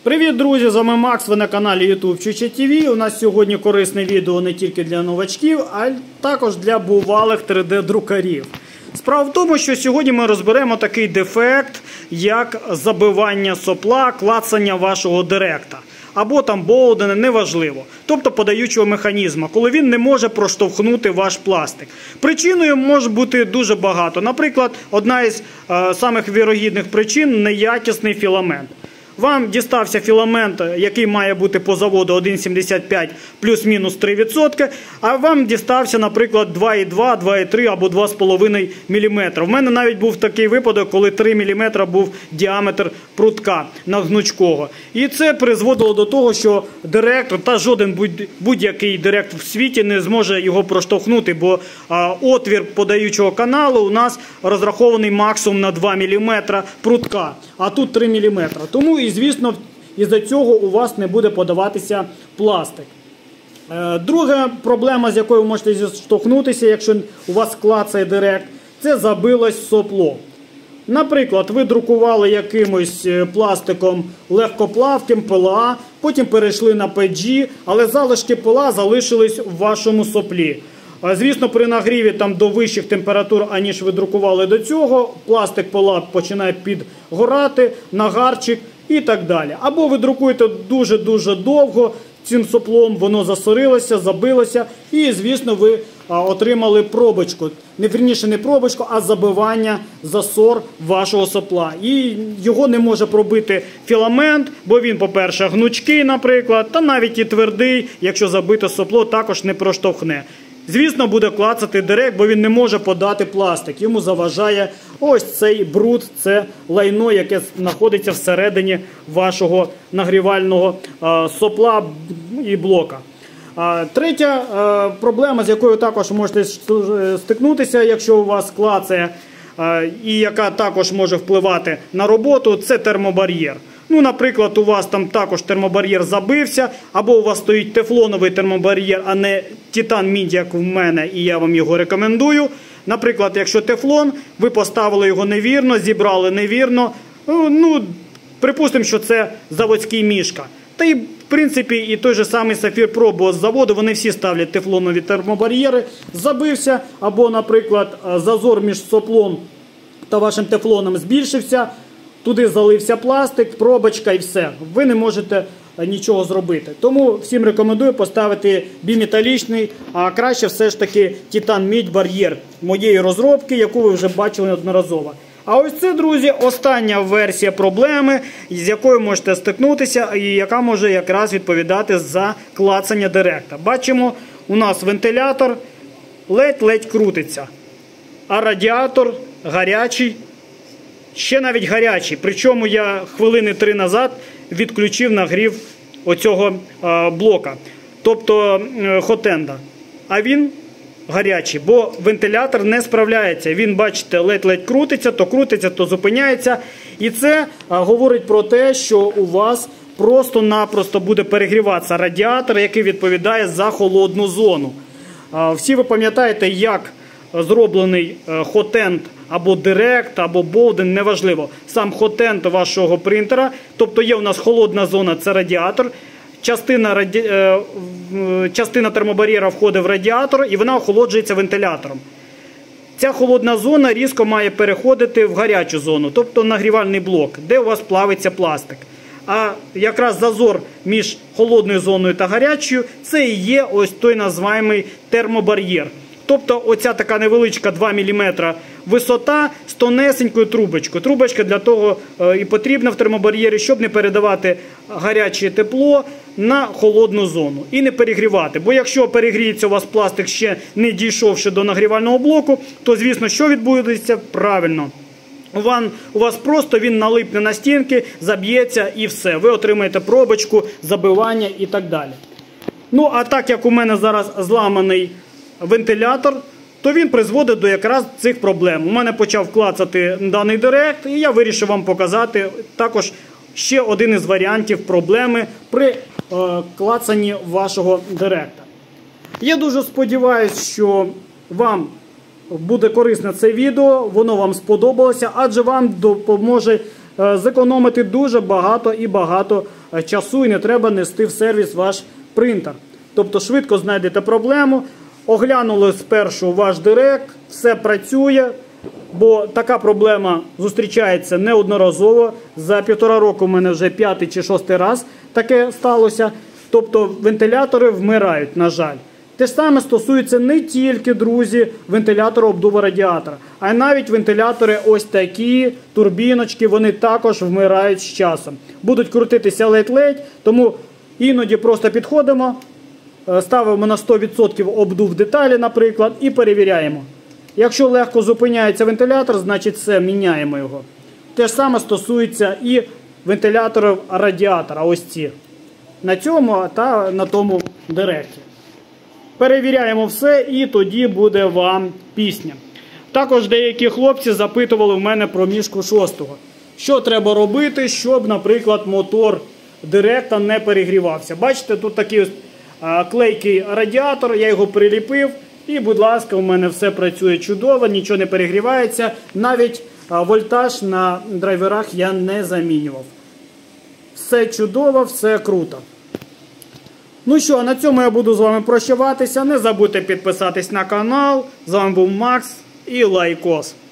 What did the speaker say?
Привіт, друзі! З вами Макс, ви на каналі YouTube Чуча ТВ. У нас сьогодні корисне відео не тільки для новачків, а також для бувалих 3D-друкарів. Справа в тому, що сьогодні ми розберемо такий дефект, як забивання сопла, клацання вашого директа. Або там болдена, неважливо. Тобто подаючого механізму, коли він не може проштовхнути ваш пластик. Причиною може бути дуже багато. Наприклад, одна із самих вірогідних причин – неякісний філамент. Вам дістався філамент, який має бути по заводу 1,75 плюс-мінус 3%, а вам дістався, наприклад, 2,2, 2,3 або 2,5 мм. В мене навіть був такий випадок, коли 3 мм був діаметр прутка нагнучкого. І це призводило до того, що директор та жоден будь-який директор в світі не зможе його проштовхнути, бо отвір подаючого каналу у нас розрахований максимум на 2 мм прутка, а тут 3 мм. Тому і, звісно, із-за цього у вас не буде подаватися пластик. Друга проблема, з якою ви можете зіштовхнутися, якщо у вас клацає директ, це забилось сопло. Наприклад, ви друкували якимось пластиком легкоплавким ПЛА, потім перейшли на PG, але залишки ПЛА залишились в вашому соплі. Звісно, при нагріві там до вищих температур, аніж ви друкували до цього, пластик ПЛА починає підгорати, нагарчик і так далі. Або ви друкуєте дуже-дуже довго цим соплом, воно засорилося, забилося і, звісно, ви отримали пробочку. Вірніше, не пробочку, а забивання, засор вашого сопла. І його не може пробити філамент, бо він, по-перше, гнучкий, наприклад, та навіть і твердий, якщо забите сопло, також не проштовхне. Звісно, буде клацати директ, бо він не може подати пластик. Йому заважає ось цей бруд, це лайно, яке знаходиться всередині вашого нагрівального сопла і блока. Третя проблема, з якою також можете стикнутися, якщо у вас клацає, і яка також може впливати на роботу, це термобар'єр. Ну, наприклад, у вас там також термобар'єр забився, або у вас стоїть тефлоновий термобар'єр, а не титан-мідь, як в мене, і я вам його рекомендую. Наприклад, якщо тефлон, ви поставили його невірно, зібрали невірно, ну, припустимо, що це заводський мішка. Та й, в принципі, і той же самий Сафір Про, бо з заводу вони всі ставлять тефлонові термобар'єри, забився, або, наприклад, зазор між соплом та вашим тефлоном збільшився, туди залився пластик, пробочка і все. Ви не можете нічого зробити. Тому всім рекомендую поставити біметалічний, а краще все ж таки титан-мідь бар'єр моєї розробки, яку ви вже бачили неодноразово. А ось це, друзі, остання версія проблеми, з якою можете стикнутися і яка може якраз відповідати за клацання директа. Бачимо, у нас вентилятор ледь-ледь крутиться, а радіатор гарячий, ще навіть гарячий. Причому я хвилини 3 назад відключив нагрів оцього блока, тобто хотенда. А він гарячий, бо вентилятор не справляється. Він, бачите, ледь-ледь крутиться, то зупиняється. І це говорить про те, що у вас просто-напросто буде перегріватися радіатор, який відповідає за холодну зону. Всі ви пам'ятаєте, як зроблений хотенд або директ, або болден, неважливо. Сам хотенд вашого принтера, тобто є у нас холодна зона, це радіатор, частина термобар'єра входить в радіатор і вона охолоджується вентилятором. Ця холодна зона різко має переходити в гарячу зону, тобто нагрівальний блок, де у вас плавиться пластик. А якраз зазор між холодною зоною та гарячою – це і є ось той називаємий термобар'єр. Тобто оця така невеличка 2 мм висота з тонесенькою трубочкою. Трубочка для того і потрібна в термобар'єрі, щоб не передавати гаряче тепло на холодну зону і не перегрівати. Бо якщо перегріється у вас пластик, ще не дійшовши до нагрівального блоку, то, звісно, що відбудеться? Правильно. У вас просто він налипне на стінки, заб'ється і все. Ви отримаєте пробочку, забивання і так далі. Ну, а так як у мене зараз зламаний вентилятор, то він призводить до якраз цих проблем. У мене почав клацати даний директ, і я вирішив вам показати також ще один із варіантів проблеми при клацанні вашого директа. Я дуже сподіваюся, що вам буде корисне це відео, воно вам сподобалося, адже вам допоможе зекономити дуже багато часу і не треба нести в сервіс ваш принтер. Тобто швидко знайдете проблему, оглянули спершу ваш директ, все працює, бо така проблема зустрічається неодноразово. За 1,5 року в мене вже 5-й чи 6-й раз таке сталося. Тобто вентилятори вмирають, на жаль. Те ж саме стосується не тільки, друзі, вентилятора обдуву радіатора, а й навіть вентилятори ось такі, турбіночки, вони також вмирають з часом. Будуть крутитися ледь-ледь, тому іноді просто підходимо, ставимо на 100% обдув деталі, наприклад, і перевіряємо. Якщо легко зупиняється вентилятор, значить все, міняємо його. Те ж саме стосується і вентиляторів радіатора, ось ці. На цьому та на тому директі. Перевіряємо все і тоді буде вам пісня. Також деякі хлопці запитували в мене про мішку 6-го. Що треба робити, щоб, наприклад, мотор директа не перегрівався. Бачите, тут такий ось клейкий радіатор, я його приліпив. І, будь ласка, у мене все працює чудово, нічого не перегрівається. Навіть вольтаж на драйверах я не замінював. Все чудово, все круто. Ну що, на цьому я буду з вами прощаватися. Не забудьте підписатись на канал. З вами був Макс і лайкос.